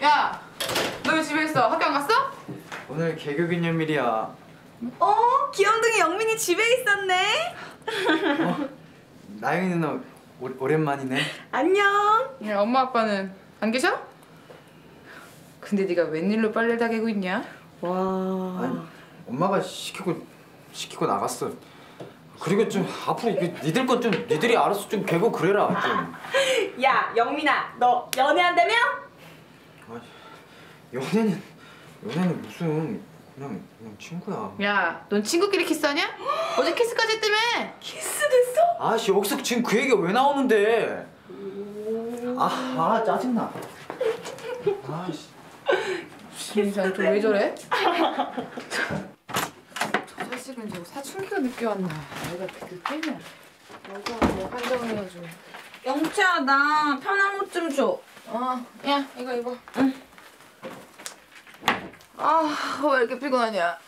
야, 너 왜 집에 있어? 학교 안 갔어? 오늘 개교 기념일이야. 귀염둥이 영민이 집에 있었네. 나영이 누나 오랜만이네. 안녕. 야, 엄마 아빠는 안 계셔? 근데 네가 웬일로 빨래를 다 개고 있냐? 와. 아니, 엄마가 시키고 나갔어. 그리고 좀 앞으로 니들 건 좀 니들이 알아서 좀 개고 그래라 좀. 야, 영민아, 너 연애한다며? 아, 연애는 무슨 그냥 친구야. 야, 넌 친구끼리 키스하냐? 어제 키스까지 했다며? 키스됐어? 아씨 여기서 지금 그 얘기가 왜 나오는데? 아 짜증나. 아씨. 진짜 왜 저래? 저 자식은 저 사춘기가 늦게 왔나? 내가 늦겠냐? 너가 뭐 한정을 해가지고. 영채야, 나 편한 옷 좀 줘. 야, 이거 입어. 응. 아, 왜 이렇게 피곤하냐?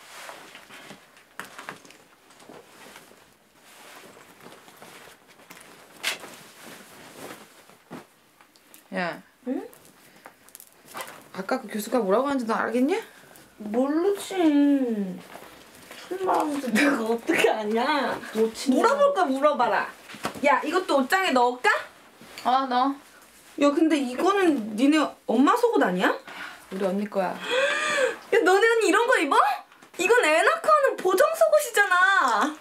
야. 응? 아까 그 교수가 뭐라고 하는지 너 알겠냐? 모르지. 설마 내가 어떻게 아냐? 물어볼까 물어봐라. 야, 이것도 옷장에 넣을까? 너. 야, 근데 이거는 니네 엄마 속옷 아니야? 우리 언니 거야. 야, 너네 언니 이런 거 입어? 이건 애 낳고 하는 보정 속옷이잖아.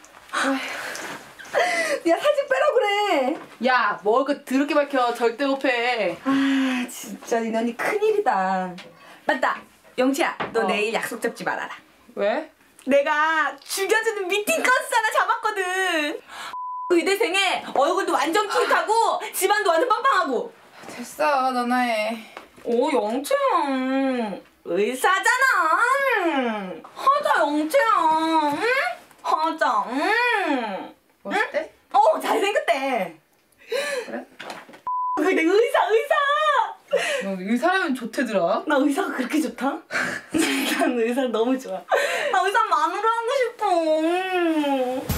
야, 사진 빼라 그래. 야, 뭘 그 더럽게 밝혀. 절대 못 패. 아, 진짜 니네 언니 큰일이다. 맞다. 영치야, 너 어. 내일 약속 잡지 말아라. 왜? 내가 죽여주는 미팅 건수 하나 잡았거든. 의대생에 얼굴도 완전 푸릇하고 집안도 완전 빵빵하고. 됐어, 너나 해. 오, 영채야. 의사잖아. 하자, 영채야. 응? 하자. 응? 멋있대? 잘생겼대. 그래? 근데 의사. 너 이 사람은 좋대더라. 나 의사가 그렇게 좋다? 난 의사 너무 좋아. 나 의사 마누라 하고 싶어.